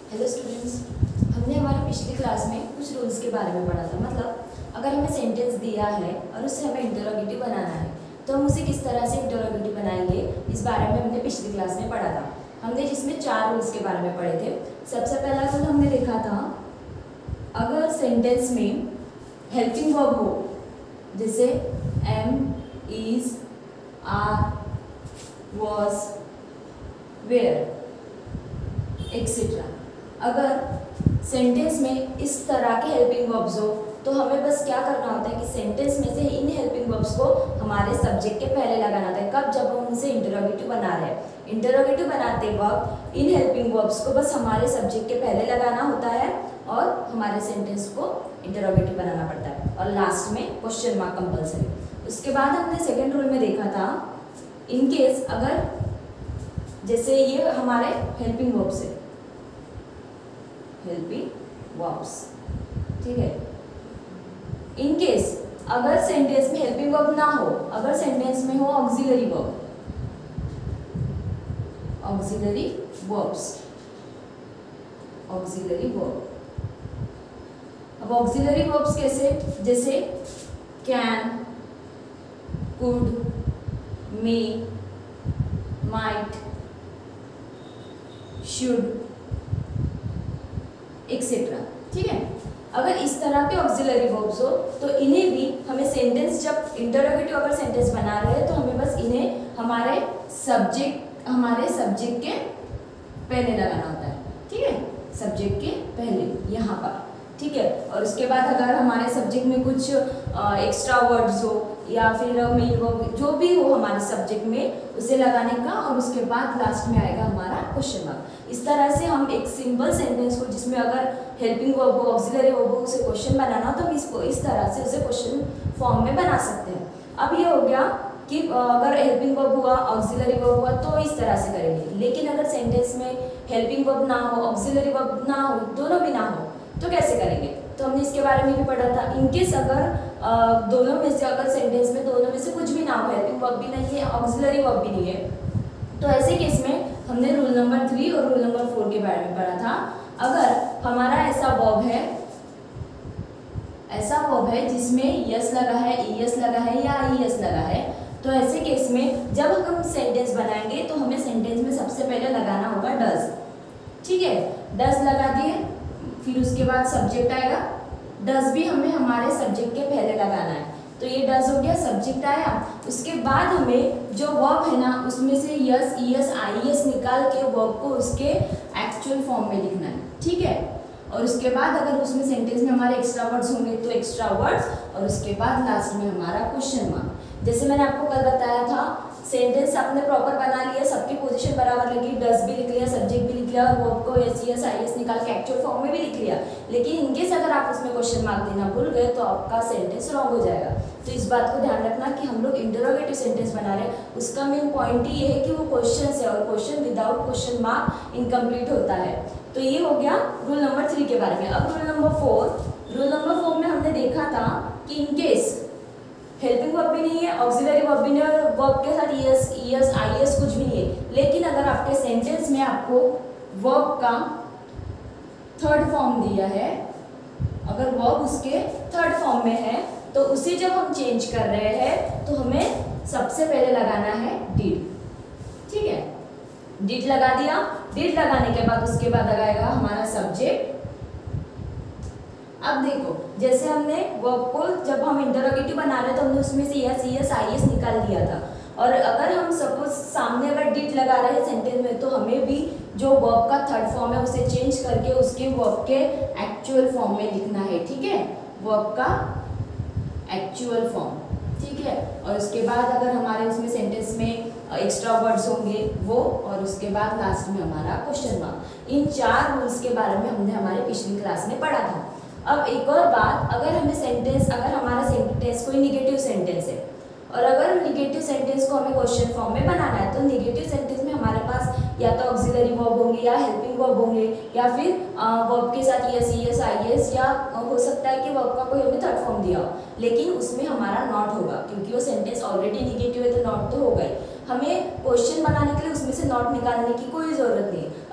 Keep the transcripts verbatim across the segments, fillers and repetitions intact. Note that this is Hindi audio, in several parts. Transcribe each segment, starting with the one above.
हेलो स्टूडेंट्स, हमने हमारी पिछली क्लास में कुछ रूल्स के बारे में पढ़ा था। मतलब अगर हमें सेंटेंस दिया है और उससे हमें इंटरोगेटिव बनाना है तो हम उसे किस तरह से इंटरोगेटिव बनाएंगे, इस बारे में हमने पिछली क्लास में पढ़ा था। हमने जिसमें चार रूल्स के बारे में पढ़े थे। सबसे पहला रूल हमने देखा था, अगर सेंटेंस में हेल्पिंग वर्ब हो, जैसे am, is, are, was, were etcetera, अगर सेंटेंस में इस तरह के हेल्पिंग वर्ब्स हो तो हमें बस क्या करना होता है कि सेंटेंस में से इन हेल्पिंग वर्ब्स को हमारे सब्जेक्ट के पहले लगाना होता है। कब? जब हम उनसे इंटरोगेटिव बना रहे हैं। इंटरोगेटिव बनाते वक्त इन हेल्पिंग वर्ब्स को बस हमारे सब्जेक्ट के पहले लगाना होता है और हमारे सेंटेंस को इंटरोगेटिव बनाना पड़ता है, और लास्ट में क्वेश्चन मार्क कंपल्सरी। उसके बाद हमने सेकेंड रूल में देखा था, इन केस अगर जैसे ये हमारे हेल्पिंग वर्ब्स है, हेल्पिंग वर्ब्स, ठीक है। इन केस अगर सेंटेंस में हेल्पिंग वर्ब ना हो, अगर सेंटेंस में हो auxiliary verb, auxiliary verbs, auxiliary verb. अब ऑक्सिलरी वर्ब्स कैसे? जैसे can, could, may, might, should etcetera, ठीक है। अगर इस तरह के ऑक्सिलरी वर्ब्स हो तो इन्हें भी हमें सेंटेंस, जब इंटरोगेटिव अगर सेंटेंस बना रहे हैं तो हमें बस इन्हें हमारे सब्जेक्ट हमारे सब्जेक्ट के पहले लगाना होता है, ठीक है, सब्जेक्ट के पहले यहाँ पर, ठीक है। और उसके बाद अगर हमारे सब्जेक्ट में कुछ एक्स्ट्रा वर्ड्स हो या फिर मेन वर्ब जो भी हो हमारे सब्जेक्ट में, उसे लगाने का, और उसके बाद लास्ट में आएगा हमारा क्वेश्चन मार्क। इस तरह से हम एक सिंपल सेंटेंस को जिसमें अगर हेल्पिंग वर्ब हो, ऑक्सिलरी वर्ब हो, उसे क्वेश्चन बनाना हो तो हम इसको इस तरह से उसे क्वेश्चन फॉर्म में बना सकते हैं। अब ये हो गया कि अगर हेल्पिंग वर्ब हुआ, ऑक्सिलरी वर्ब हुआ तो इस तरह से करेंगे। लेकिन अगर सेंटेंस में हेल्पिंग वर्ब ना हो, ऑक्सिलरी वर्ब ना हो, दोनों भी ना हो तो कैसे करेंगे? तो हमने इसके बारे में भी पढ़ा था। इनकेस अगर आ, दोनों में से, अगर सेंटेंस में दोनों में से कुछ भी ना हो, हेल्पिंग वर्ब भी नहीं है, ऑक्सिलरी वर्ब भी नहीं है, तो ऐसे केस में हमने रूल नंबर थ्री और रूल नंबर फोर के बारे में पढ़ा था। अगर हमारा ऐसा वर्ब है ऐसा वर्ब है जिसमें यस लगा है, ईएस लगा है या आईएस लगा है, तो ऐसे केस में जब हम सेंटेंस बनाएंगे तो हमें सेंटेंस में सबसे पहले लगाना होगा डज, ठीक है। डज लगा दिए, फिर उसके बाद सब्जेक्ट आएगा। डज भी हमें हमारे सब्जेक्ट के पहले लगाना है, तो ये डज हो गया, सब्जेक्ट आया। उसके बाद हमें जो वर्ब है ना, उसमें से यस, ईएस, आईएस निकाल के वर्ब को उसके एक्चुअल फॉर्म में लिखना है, ठीक है। और उसके बाद अगर उसमें सेंटेंस में हमारे एक्स्ट्रा वर्ड्स होंगे तो एक्स्ट्रा वर्ड्स, और उसके बाद लास्ट में हमारा क्वेश्चन मार्क। जैसे मैंने आपको कल बताया था, सेंटेंस आपने प्रॉपर बना लिया, सबकी पोजीशन बराबर लगी, डज भी लिख लिया, सब्जेक्ट भी लिख लिया, और वर्ब को एस एस आई एस निकाल के एक्चुअल फॉर्म में भी लिख लिया। लेकिन इनकेस अगर आप उसमें क्वेश्चन मार्क देना भूल गए तो आपका सेंटेंस रॉन्ग हो जाएगा। तो इस बात को ध्यान रखना कि हम लोग इंटरोगेटिव सेंटेंस बना रहे हैं, उसका मेन पॉइंट ही ये है कि वो क्वेश्चन है, और question without question mark incomplete होता है। तो ये हो गया रूल नंबर थ्री के बारे में। अब rule number four rule number four में हमने देखा था कि इनकेस हेल्पिंग वर्ब भी नहीं है, ऑक्सिलरी वर्ब भी नहीं है, और वर्ब के साथ ईएस, ईएस, आईएस कुछ भी नहीं है, लेकिन अगर आपके सेंटेंस में आपको वर्ब का थर्ड फॉर्म दिया है, अगर वर्ब उसके थर्ड फॉर्म में है तो उसे जब हम चेंज कर रहे हैं तो हमें सबसे पहले लगाना है डिड, ठीक है। डिड लगा दिया, डिड लगाने के बाद उसके बाद लगाएगा हमारा सब्जेक्ट। अब देखो, जैसे हमने वर्ब को जब हम इंटरोगेटिव बना रहे तो हमने उसमें से यस, ईएस, आईएस निकाल दिया था, और अगर हम सपोज सामने अगर डिड लगा रहे हैं सेंटेंस में तो हमें भी जो वर्ब का थर्ड फॉर्म है उसे चेंज करके उसके वर्ब के एक्चुअल फॉर्म में लिखना है, ठीक है, वर्ब का एक्चुअल फॉर्म, ठीक है। और उसके बाद अगर हमारे उसमें सेंटेंस में एक्स्ट्रा वर्ड्स होंगे वो, और उसके बाद लास्ट में हमारा क्वेश्चन मार्क। इन चार रूल्स के बारे में हमने हमारे पिछली क्लास में पढ़ा था। अब एक और बात, अगर हमें सेंटेंस, अगर हमारा सेंटेंस कोई निगेटिव सेंटेंस है और अगर निगेटिव सेंटेंस को हमें क्वेश्चन फॉर्म में बनाना है तो निगेटिव सेंटेंस में हमारे पास या तो ऑक्सिलरी वर्ब होंगे या हेल्पिंग वर्ब होंगे, या फिर वर्ब के साथ एस, ईएस, आईएस, या हो सकता है कि वर्ब का कोई हमें थर्ड फॉर्म दिया हो, लेकिन उसमें हमारा नॉट होगा क्योंकि वो सेंटेंस ऑलरेडी निगेटिव है तो नॉट तो होगा ही। हमें क्वेश्चन बनाने के लिए उसमें से नॉट निकालने की कोई ज़रूरत नहीं है।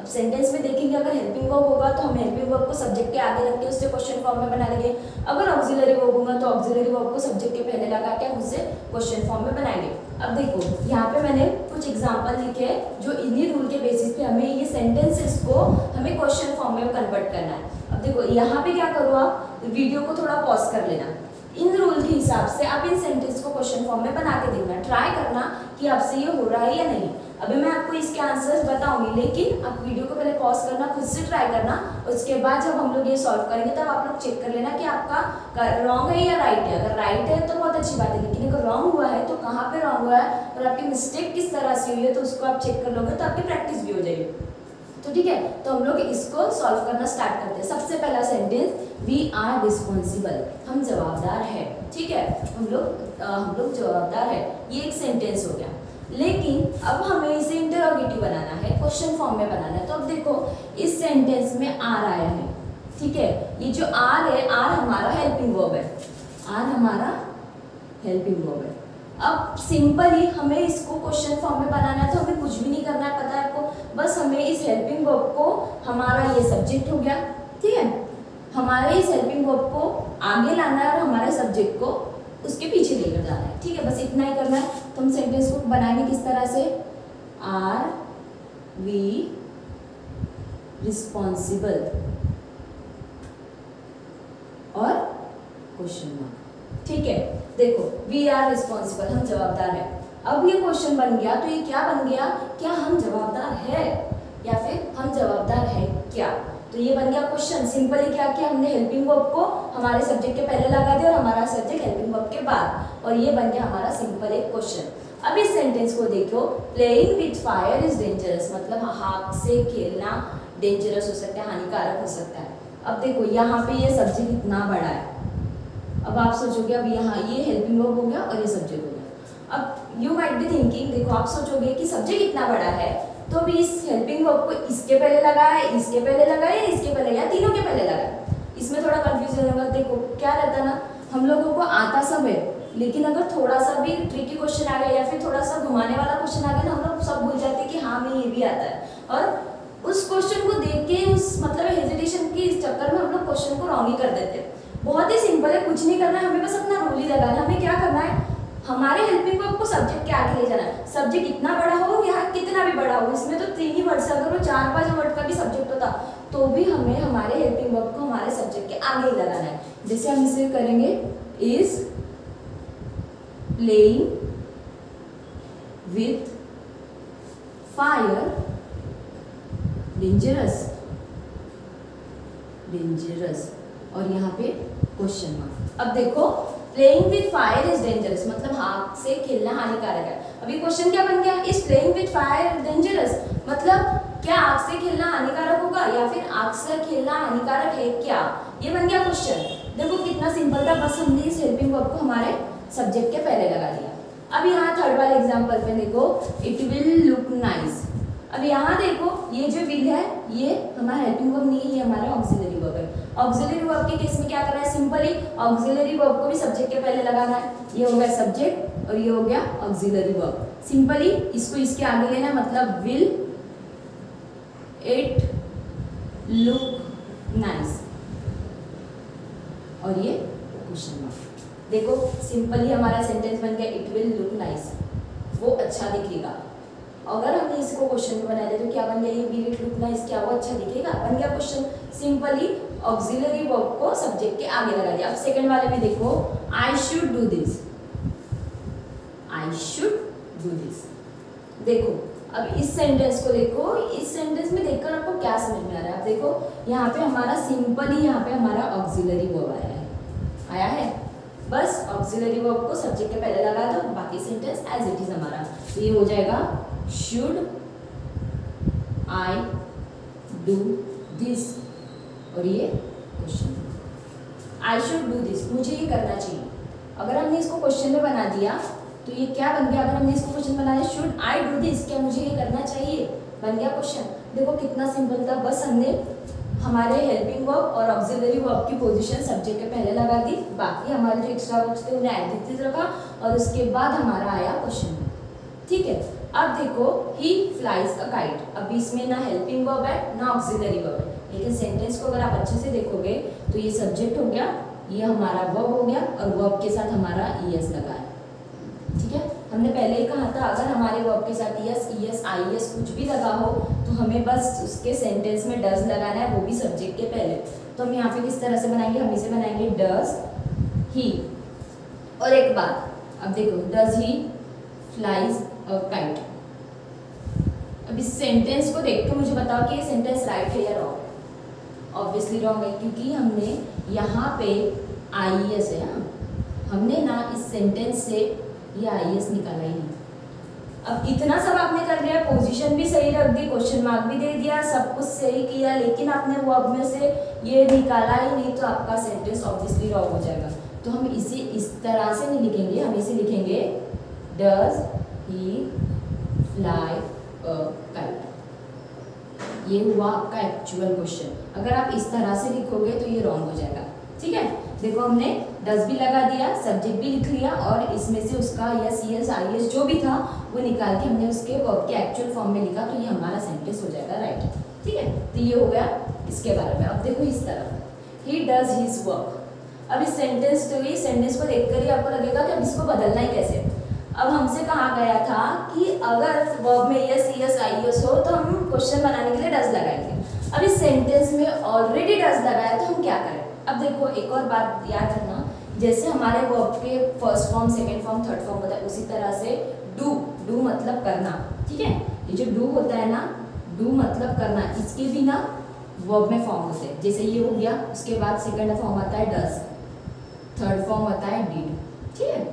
अब सेंटेंस में देखेंगे अगर हेल्पिंग वर्ब होगा तो हम हेल्पिंग वर्ब को सब्जेक्ट के आगे रख के उससे क्वेश्चन फॉर्म में बना लेंगे। अगर ऑक्सिलरी वर्ब होगा तो ऑक्सिलरी वर्ब को सब्जेक्ट के पहले लगा के उससे क्वेश्चन फॉर्म में बनाएंगे। अब देखो यहाँ पे मैंने कुछ एग्जांपल लिखे हैं जो इन्हीं रूल के बेसिस पे हमें ये सेंटेंसेस को हमें क्वेश्चन फॉर्म में कन्वर्ट करना है। अब देखो यहाँ पे क्या करो, आप वीडियो को थोड़ा पॉज कर लेना, इन रूल के हिसाब से आप इन सेंटेंस को क्वेश्चन फॉर्म में बना के देखना, ट्राई करना कि आपसे ये हो रहा है या नहीं। अभी मैं आपको इसके आंसर्स बताऊंगी, लेकिन आप वीडियो को पहले पॉज करना, खुद से ट्राई करना, उसके बाद जब हम लोग ये सॉल्व करेंगे तब आप लोग चेक कर लेना कि आपका रॉन्ग है या राइट है। अगर राइट है तो बहुत अच्छी बात है, लेकिन अगर रॉन्ग हुआ है तो कहाँ पे रॉन्ग हुआ है और आपकी मिस्टेक किस तरह से हुई है तो उसको आप चेक कर लोगे तो आपकी प्रैक्टिस भी हो जाएगी। तो ठीक है, तो हम लोग इसको सॉल्व करना स्टार्ट करते हैं। सबसे पहला सेंटेंस, वी आर रिस्पॉन्सिबल, हम जवाबदार है। ठीक है, हम लोग हम लोग जवाबदार है, ये एक सेंटेंस हो गया। लेकिन अब हमें इसे इंटरोगेटिव बनाना है, क्वेश्चन फॉर्म में बनाना है। तो अब देखो इस सेंटेंस में आर आया है, ठीक है, ये जो आर है, आर हमारा हेल्पिंग वर्ब है, आर हमारा हेल्पिंग वर्ब है। अब सिंपली हमें इसको क्वेश्चन फॉर्म में बनाना है, तो हमें कुछ भी नहीं करना है, पता है आपको, बस हमें इस हेल्पिंग वर्ब को, हमारा ये सब्जेक्ट हो गया, ठीक है, हमारे इस हेल्पिंग वर्ब को आगे लाना है और हमारे सब्जेक्ट को उसके पीछे लेकर जाना है। ठीक है, बस इतना ही करना है। तो हम सेंटेंस को बनाएंगे किस तरह से, आर वी रिस्पॉन्सिबल और क्वेश्चन मार्क। ठीक है, देखो वी आर रिस्पॉन्सिबल, हम जवाबदार है। अब ये क्वेश्चन बन गया, तो ये क्या बन गया, क्या हम जवाबदार है या फिर हम जवाबदार है क्या। तो ये बन गया क्वेश्चन। सिंपली क्या किया हमने, हेल्पिंग वर्ब को हमारे सब्जेक्ट के पहले लगा दिया और हमारा सब्जेक्ट हेल्पिंग वर्ब के बाद, और ये बन गया हमारा सिंपल एक क्वेश्चन। अब इस सेंटेंस को देखो, playing with fire is dangerous, मतलब आग से खेलना डेंजरस हो सकता है, हानिकारक हो सकता है। अब देखो यहाँ पे ये सब्जेक्ट इतना बड़ा है, अब आप सोचोगे, अब यहाँ ये हेल्पिंग वर्ब हो गया और ये सब्जेक्ट हो गया। अब यू माइट बी थिंकिंग, देखो आप सोचोगे कि सब्जेक्ट इतना बड़ा है तो भी इस हेल्पिंग वर्ब को इसके पहले लगाया, इसके पहले लगाया, इसके पहले या तीनों के पहले लगाया, इसमें थोड़ा कंफ्यूजन होगा। देखो क्या रहता ना, हम लोगों को आता सब है, लेकिन अगर थोड़ा सा भी ट्रिकी क्वेश्चन आ गया या फिर थोड़ा सा घुमाने वाला क्वेश्चन आ गया ना, हम लोग सब भूल जाते हैं कि हाँ हमें ये भी आता है, और उस क्वेश्चन को देख के उस मतलब हेजिटेशन के चक्कर में हम लोग क्वेश्चन को रॉन्ग ही कर देते हैं। बहुत ही सिंपल है, कुछ नहीं करना है, हमें बस अपना रूल ही लगाना है। हमें क्या करना है, हमारे हेल्पिंग वर्ब को सब्जेक्ट के आगे ले जाना है। सब्जेक्ट इतना बड़ा हो या कितना भी बड़ा हो, इसमें तो तीन ही वर्ड्स, अगर वो चार पांच वर्ड का भी सब्जेक्ट होता तो भी हमें हमारे हेल्पिंग वर्ब को हमारे सब्जेक्ट के आगे ही लगाना है। जैसे हम इसे करेंगे, is playing with fire dangerous, dangerous, और यहाँ पे क्वेश्चन मार्क। अब देखो playing with fire is dangerous, मतलब आग से खेलना हानिकारक है। अभी क्वेश्चन क्या बन गया, is playing with fire dangerous, मतलब क्या आग से खेलना हानिकारक होगा या फिर आग से खेलना हानिकारक है क्या, ये बन गया क्वेश्चन। देखो कितना सिंपल था, बस हमने इस हेल्पिंग वर्ब को हमारे सब्जेक्ट के पहले लगा दिया। अब यहाँ थर्ड वाले एग्जाम्पल पे देखो, इट विल लुक नाइस। अब यहाँ देखो ये जो विल है ये हमारा हेल्पिंग वर्ब नहीं है, ये हमारा ऑक्सिलरी वर्ब है। ऑक्सिलरी वर्ब के केस में क्या करना है, सिंपली ऑक्सिलरी वर्ब को भी सब्जेक्ट के पहले लगाना है। ये हो गया सब्जेक्ट और ये हो गया ऑक्सिलरी वर्ब। सिंपली इसको इसके आगे लेना, मतलब विल इट लुक नाइस, और ये क्वेश्चन मार्क। देखो सिंपली हमारा सेंटेंस बन गया, इट विल लुक नाइस, वो अच्छा दिखेगा। अगर हमने इसको क्वेश्चन में बना दिया तो क्या बन गया, ये विल इट लुक नाइस, क्या वो अच्छा दिखेगा, बन गया क्वेश्चन। सिंपली ऑक्सिलरी वर्ब को सब्जेक्ट के आगे लगा दिया। अब सेकंड वाले में देखो, I should do this, I should do this. देखो अब इस सेंटेंस को देखो, इस सेंटेंस में देखकर आपको क्या समझ में आ रहा है। आप देखो यहाँ पे हमारा सिंपली यहाँ पे हमारा ऑक्सिलरी वर्ब आया है, आया है, बस ऑक्सिलरी वर्ब को सब्जेक्ट के पहले लगा दो, बाकी सेंटेंस एज इट इज हमारा। तो ये हो जाएगा, शुड आई डू दिस, और ये question, I should do this, मुझे ये करना चाहिए। अगर हमने इसको क्वेश्चन में बना दिया तो ये क्या बन गया, अगर हमने इसको क्वेश्चन बनाया, शुड आई डू दिस, क्या मुझे ये करना चाहिए, बन गया क्वेश्चन। देखो कितना सिंपल था, बस हमने हमारे हेल्पिंग वर्ब और ऑक्सिलरी वर्ब की पोजीशन सब्जेक्ट के पहले लगा दी, बाकी हमारे जो एक्स्ट्रा वर्ब्स थे उन्हें एज इट इज रखा, और उसके बाद हमारा आया क्वेश्चन। ठीक है, अब देखो ही फ्लाइज अ काइट, अब इसमें ना हेल्पिंग वर्ब है ना ऑक्सिलरी वर्ब है, लेकिन सेंटेंस को अगर आप अच्छे से देखोगे तो ये सब्जेक्ट हो गया, ये हमारा वर्ब हो गया और वर्ब के साथ हमारा ईएस लगा है। ठीक है, हमने पहले ही कहा था अगर हमारे वर्ब के साथ ईएस ईएस आईएस कुछ भी लगा हो तो हमें बस उसके सेंटेंस में डज लगाना है, वो भी सब्जेक्ट के पहले। तो हम यहाँ पे किस तरह से बनाएंगे, हम इसे बनाएंगे डज ही। और एक बात, अब देखो does he flies a kite. अब इस सेंटेंस को देख के मुझे बताओ कि ये सेंटेंस राइट है या रॉन्ग। ऑब्वियसली रॉन्ग है, क्योंकि हमने यहाँ पे आई एस है, हमने ना इस सेंटेंस से ये आई एस निकाला ही नहीं। अब इतना सब आपने कर लिया, पोजीशन भी सही रख दी, क्वेश्चन मार्क भी दे दिया, सब कुछ सही किया, लेकिन आपने वर्ब में से ये निकाला ही नहीं, तो आपका सेंटेंस ऑब्वियसली रॉन्ग हो जाएगा। तो हम इसे इस तरह से नहीं लिखेंगे, हम इसे लिखेंगे does he fly a kite. ये हुआ आपका एक्चुअल क्वेश्चन। अगर आप इस तरह से लिखोगे तो ये रॉन्ग हो जाएगा। ठीक है, देखो हमने डज भी लगा दिया, सब्जेक्ट भी लिख लिया और इसमें से उसका यस यस आई एस जो भी था वो निकाल के हमने उसके वर्ब के एक्चुअल फॉर्म में लिखा, तो ये हमारा सेंटेंस हो जाएगा राइट। ठीक है, तो ये हो गया इसके बारे में। अब देखो इस तरह ही डज हिज वर्क। अब इस सेंटेंस तो इस सेंटेंस को देखकर ही आपको लगेगा कि अब इसको बदलना ही कैसे। अब हमसे कहा गया था कि अगर वर्ब में यस यस आई एस हो तो हम क्वेश्चन बनाने के लिए डज लगाएंगे। अब इस सेंटेंस में ऑलरेडी डज लगाया तो हम क्या करें। अब देखो एक और बात याद रखना, जैसे हमारे वर्ब के first form second form third form होता है, उसी तरह से डू डू मतलब करना। ठीक है, ये जो डू होता है ना, डू मतलब करना, इसके भी ना वर्ब में फॉर्म होते हैं। जैसे ये हो गया, उसके बाद सेकेंड फॉर्म आता है डज, थर्ड फॉर्म आता है डीड। ठीक है,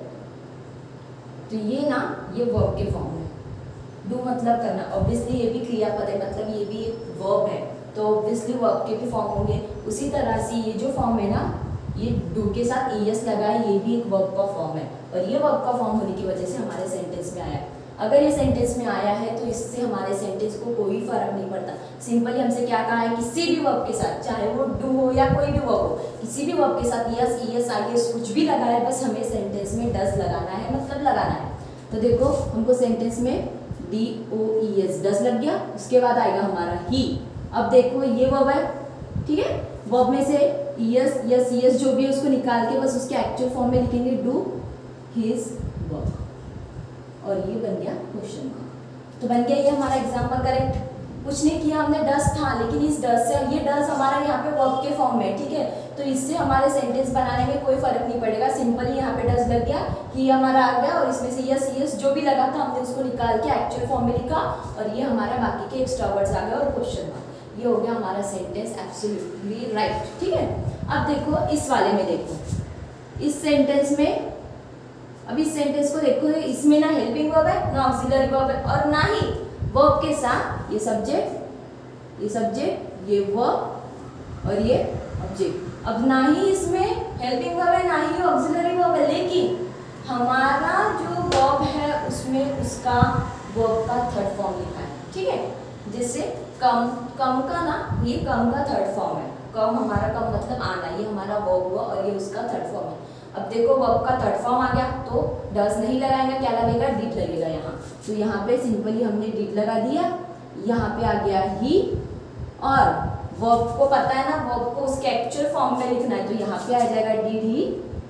तो ये ना ये वर्ब के फॉर्म है। डू मतलब करना, ऑब्वियसली ये भी क्रियापद है, मतलब ये भी एक वर्ब है, तो ऑब्वियसली वर्ब के भी फॉर्म होंगे। उसी तरह से ये जो फॉर्म है ना, ये डू के साथ ईएस लगा है, ये भी एक वर्ब का फॉर्म है, और ये वर्ब का फॉर्म होने की वजह से हमारे सेंटेंस में आया है। अगर ये सेंटेंस में आया है तो इससे हमारे सेंटेंस को कोई फर्क नहीं पड़ता। सिंपली हमसे क्या कहा है, किसी भी वर्ब के साथ, चाहे वो डू हो या कोई भी वर्ब हो, किसी भी वर्ब के साथ यस ईएस आईएस कुछ भी लगा है, बस हमें सेंटेंस में डज लगाना है, मतलब लगाना है। तो देखो हमको सेंटेंस में D O E S does लग गया, उसके बाद आएगा हमारा ही। अब देखो ये वर्ब है, ठीक है, वर्ब में से यस यस यस जो भी है उसको निकाल के बस उसके एक्चुअल फॉर्म में लिखेंगे डू हिज वर्क, और ये बन गया क्वेश्चन मार्क। तो बन गया ये हमारा एग्जाम्पल करेक्ट। कुछ नहीं किया हमने, डज था, लेकिन इस डज से ये डज हमारा यहाँ पे वर्ब के फॉर्म में, ठीक है, तो इससे हमारे सेंटेंस बनाने में कोई फर्क नहीं पड़ेगा। सिंपली यहाँ पे डज लग गया, ही हमारा आ गया, और इसमें से यस यस जो भी लगा था हमने उसको निकाल के एक्चुअल फॉर्म में लिखा, और ये हमारा बाकी के एक्स्ट्रा वर्ड्स आ गए और क्वेश्चन मार्क। ये हो गया हमारा सेंटेंस एब्सोल्युटली राइट। ठीक है, अब देखो इस वाले में, देखो इस सेंटेंस में, अब इस सेंटेंस को देखो, इसमें ना हेल्पिंग वर्ब है ना ऑक्सिलरी वर्ब है, और ना ही वर्ब के साथ ये सब्जेक्ट, ये सब्जेक्ट, ये वर्ब और ये ऑब्जेक्ट। अब ना ही इसमें हेल्पिंग वर्ब है ना ही ऑक्सिलरी वर्ब है, लेकिन हमारा जो वर्ब है उसमें उसका वर्ब का थर्ड फॉर्म लिखा है। ठीक है, जैसे कम, कम का ना ये कम का थर्ड फॉर्म है, कम हमारा कम मतलब आना, ये हमारा वर्ब हुआ और ये उसका थर्ड फॉर्म है। अब देखो वर्ब का थर्ड फॉर्म आ गया, तो डज नहीं लगाएंगे, क्या लगेगा, डिड लगेगा यहाँ। तो यहाँ पे सिंपली हमने डिड लगा दिया, यहाँ पे आ गया ही, और वर्ब को पता है ना, वर्ब को उसके एक्चुअल फॉर्म में लिखना है, तो यहाँ पे आ जाएगा डिड ही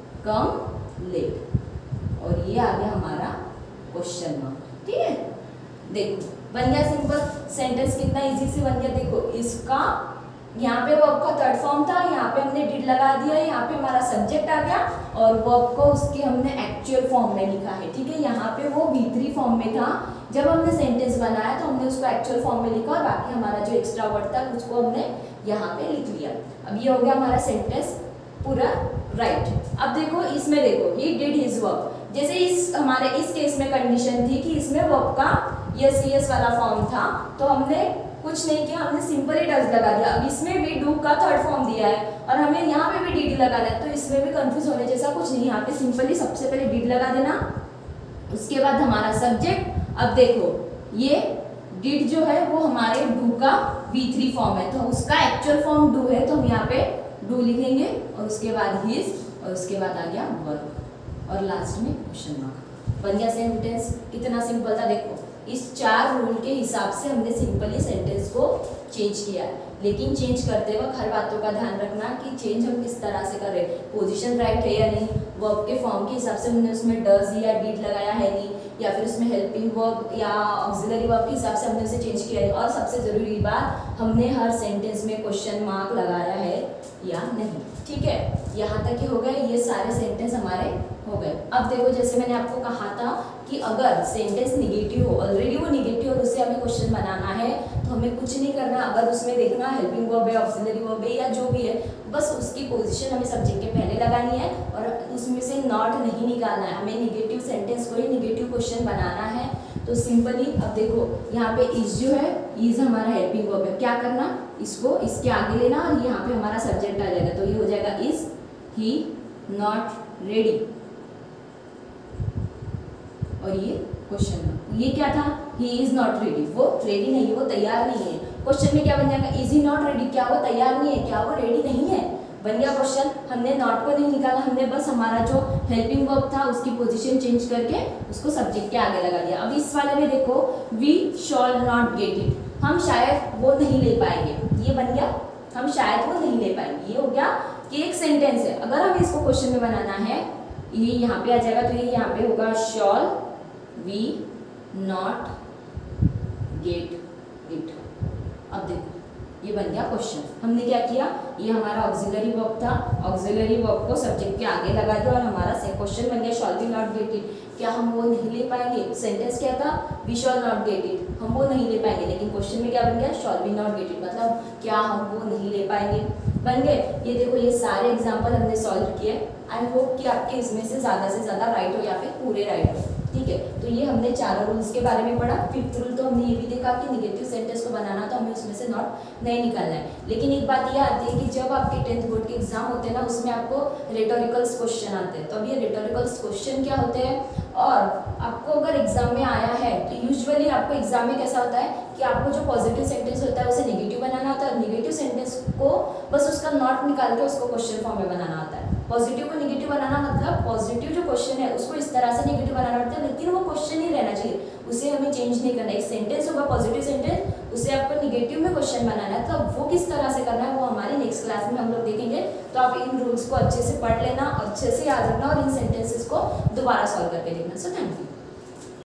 कम लेट, और ये आ गया हमारा क्वेश्चन मार्क। ठीक है, देखो बन गया सिंपल सेंटेंस, कितना इजी से बन गया। देखो इसका यहाँ पे वर्ब का थर्ड फॉर्म था, यहाँ पे हमने डिड लगा दिया, यहाँ पे हमारा सब्जेक्ट आ गया, और वर्ब को उसके हमने एक्चुअल फॉर्म में लिखा है। ठीक है, यहाँ पे वो वी थ्री फॉर्म में था, जब हमने सेंटेंस बनाया तो हमने उसको एक्चुअल फॉर्म में लिखा, और बाकी हमारा जो एक्स्ट्रा वर्ड था उसको हमने यहाँ पे लिख लिया। अब ये हो गया हमारा सेंटेंस पूरा राइट। अब देखो इसमें, देखो ही डिड हिज वर्क, जैसे इस हमारे इस केस में कंडीशन थी कि इसमें वर्ब का यस यस वाला फॉर्म था, तो हमने कुछ नहीं किया, हमने सिंपली डज लगा दिया। अब इसमें भी डू का थर्ड फॉर्म दिया है और हमें यहाँ पे भी डीडी लगाना है, तो इसमें भी कंफ्यूज होने जैसा कुछ नहीं। यहाँ पे सिंपली सबसे पहले डीड लगा देना, उसके बाद हमारा सब्जेक्ट। अब देखो ये डिड जो है वो हमारे डू का वी थ्री फॉर्म है, तो उसका एक्चुअल फॉर्म डू है, तो हम यहाँ पे डू लिखेंगे, और उसके बाद हिज, और उसके बाद आ गया वर्क, और लास्ट में क्वेश्चन मार्क। बन गया सेंटेंस, कितना सिंपल था देखो। इस चार रूल के हिसाब से हमने सिंपली सेंटेंस को चेंज किया है। लेकिन चेंज करते वक्त हर बातों का ध्यान रखना कि चेंज हम किस तरह से कर रहे हैं, पोजीशन राइट है या नहीं, वर्ब के फॉर्म के हिसाब से हमने उसमें डज या डिड लगाया है नहीं, या फिर उसमें हेल्पिंग वर्ब या ऑक्सिलरी वर्ब के हिसाब से हमने उसे चेंज किया है, और सबसे ज़रूरी बात हमने हर सेंटेंस में क्वेश्चन मार्क लगाया है या नहीं। ठीक है, यहाँ तक ही हो गए, ये सारे सेंटेंस हमारे हो गए। अब देखो, जैसे मैंने आपको कहा था कि अगर सेंटेंस निगेटिव हो, ऑलरेडी वो निगेटिव और उससे हमें क्वेश्चन बनाना है, तो हमें कुछ नहीं करना। अगर उसमें देखना हेल्पिंग वर्ब है, ऑक्सिलरी वर्ब है या जो भी है, बस उसकी पोजीशन हमें सब्जेक्ट के पहले लगानी है और उसमें से नॉट नहीं निकालना है। हमें निगेटिव सेंटेंस को ही निगेटिव क्वेश्चन बनाना है। तो सिंपली अब देखो, यहाँ पे इज जो है, इज हमारा हेल्पिंग वर्ब है, क्या करना, इसको इसके आगे लेना और यहाँ पे हमारा सब्जेक्ट आ जाएगा। तो ये हो जाएगा इज ही नॉट रेडी, और ये क्वेश्चन, ये क्या था, ही इज नॉट रेडी, वो रेडी नहीं है, वो तैयार नहीं है। क्वेश्चन में क्या बन जाएगा, इज ही नॉट रेडी, क्या वो तैयार नहीं है, क्या वो रेडी नहीं है, बन गया क्वेश्चन। हमने नॉट को नहीं निकाला, हमने बस हमारा जो हेल्पिंग वर्ब था उसकी पोजीशन चेंज करके उसको सब्जेक्ट के आगे लगा दिया। अब इस वाले में देखो, we shall not get it, हम शायद वो नहीं ले पाएंगे, ये बन गया, हम शायद वो नहीं ले पाएंगे। ये हो गया कि एक सेंटेंस है, अगर हमें इसको क्वेश्चन में बनाना है, ये यहाँ पे आ जाएगा, तो ये यहाँ पे होगा shall we not get it. अब देखो, ये बन गया क्वेश्चन। हमने क्या किया, ये हमारा ऑक्सिलरी वर्ब था, ऑक्सिलरी वर्ब को सब्जेक्ट के आगे लगा दिया और हमारा क्वेश्चन बन गया shall we not get it, क्या हम वो नहीं ले पाएंगे। सेंटेंस क्या था, we shall not get it, हम वो नहीं ले पाएंगे, लेकिन क्वेश्चन में क्या बन गया, shall we not get it, मतलब क्या हम वो नहीं ले पाएंगे, बन गए। ये देखो, ये सारे एग्जाम्पल हमने सॉल्व किए। आई होप कि आपके इसमें से ज़्यादा से ज़्यादा राइट हो या फिर पूरे राइट हो। ठीक है, तो ये हमने चारों रूल्स के बारे में पढ़ा। फिफ्थ रूल तो हमने ये भी देखा कि निगेटिव सेंटेंस को बनाना तो हमें उसमें से नॉट नहीं निकालना है। लेकिन एक बात ये आती है कि जब आपके टेंथ बोर्ड के एग्जाम होते हैं ना, उसमें आपको रेटोरिकल्स क्वेश्चन आते हैं। तो अब ये रेटोरिकल्स क्वेश्चन क्या होते हैं, और आपको अगर एग्जाम में आया है तो यूजुअली आपको एग्जाम में कैसा होता है कि आपको जो पॉजिटिव सेंटेंस होता है उसे निगेटिव बनाना होता है, निगेटिव सेंटेंस को बस उसका नॉट निकाल के उसको क्वेश्चन फॉर्म में बनाना होता है। पॉजिटिव को निगेटिव बनाना मतलब पॉजिटिव जो क्वेश्चन है उसको इस तरह से निगेटिव बनाना पड़ता है, लेकिन वो क्वेश्चन ही रहना चाहिए, उसे हमें चेंज नहीं करना। एक सेंटेंस होगा पॉजिटिव सेंटेंस, उसे आपको निगेटिव में क्वेश्चन बनाना है। तो वो किस तरह से करना है वो हमारी नेक्स्ट क्लास में हम लोग देखेंगे। तो आप इन रूल्स को अच्छे से पढ़ लेना, अच्छे से याद रखना और इन सेंटेंसेस को दोबारा सॉल्व करके देखना। So thank you.